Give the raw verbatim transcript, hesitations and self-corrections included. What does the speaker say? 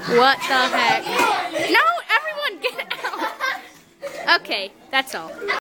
What the heck? No, everyone get out. Okay, that's all.